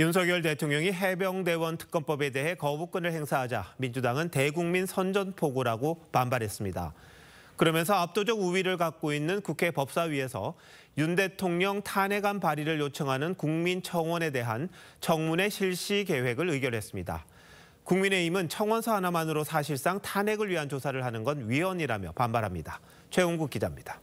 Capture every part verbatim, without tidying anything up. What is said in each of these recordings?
윤석열 대통령이 해병대원 특검법에 대해 거부권을 행사하자 민주당은 대국민 선전포고라고 반발했습니다. 그러면서 압도적 우위를 갖고 있는 국회 법사위에서 윤 대통령 탄핵안 발의를 요청하는 국민청원에 대한 청문회 실시 계획을 의결했습니다. 국민의힘은 청원서 하나만으로 사실상 탄핵을 위한 조사를 하는 건 위헌이라며 반발합니다. 최홍국 기자입니다.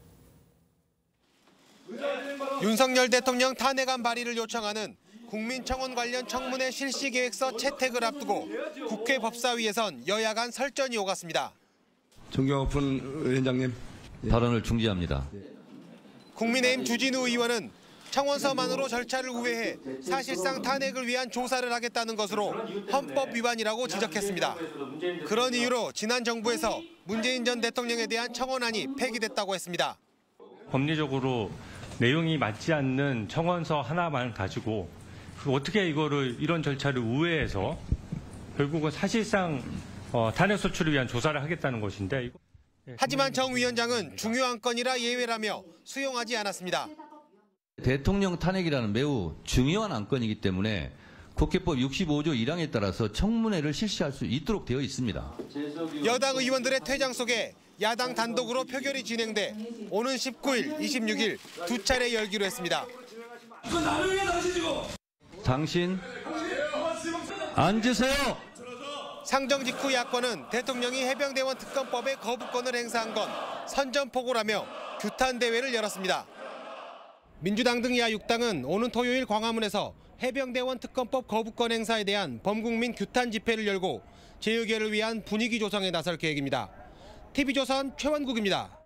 윤석열 대통령 탄핵안 발의를 요청하는 국민청원 관련 청문회 실시계획서 채택을 앞두고 국회 법사위에선 여야 간 설전이 오갔습니다. 정경훈 위원장님. 발언을 중지합니다. 국민의힘 주진우 의원은 청원서만으로 절차를 우회해 사실상 탄핵을 위한 조사를 하겠다는 것으로 헌법 위반이라고 지적했습니다. 그런 이유로 지난 정부에서 문재인 전 대통령에 대한 청원안이 폐기됐다고 했습니다. 법리적으로 내용이 맞지 않는 청원서 하나만 가지고 어떻게 이거를 이런 절차를 우회해서 결국은 사실상 어, 탄핵 소추를 위한 조사를 하겠다는 것인데. 하지만 정 위원장은 중요한 건이라 예외라며 수용하지 않았습니다. 대통령 탄핵이라는 매우 중요한 안건이기 때문에 국회법 육십오조 일항에 따라서 청문회를 실시할 수 있도록 되어 있습니다. 여당 의원들의 퇴장 속에 야당 단독으로 표결이 진행돼 오는 십구일, 이십육일 두 차례 열기로 했습니다. 당신 앉으세요. 상정 직후 야권은 대통령이 해병대원 특검법에 거부권을 행사한 건 선전포고라며 규탄 대회를 열었습니다. 민주당 등 야육 당은 오는 토요일 광화문에서 해병대원 특검법 거부권 행사에 대한 범국민 규탄 집회를 열고 재의결을 위한 분위기 조성에 나설 계획입니다. 티비조선 최원국입니다.